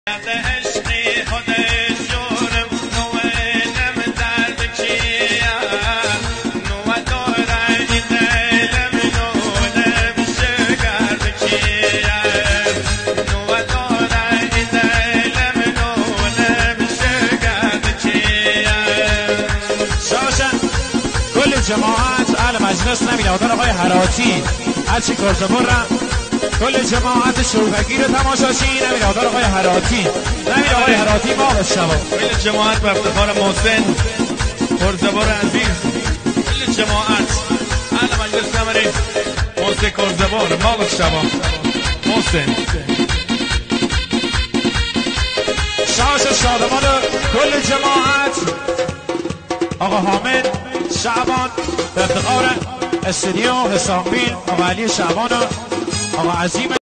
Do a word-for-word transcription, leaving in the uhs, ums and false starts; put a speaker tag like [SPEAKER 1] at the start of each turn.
[SPEAKER 1] جماعت اهل مجلس نمیدادن آقای حراتی هرچی کرزبرم کل جماعت شوفگیر تماشاشی نمیدادن آقای حراتی نمید آقای حراتی ما بشنوا
[SPEAKER 2] کل جماعت به افتخار محسن کرزبر عزیز کل جماعت اهل مجلس نمید محسن کرزبر ما بشنوا محسن
[SPEAKER 1] شاش شادمان کل جماعت آقا حامد شعبان به افتخار استودیو حسام بین آقا علی شعبان آقا عظیم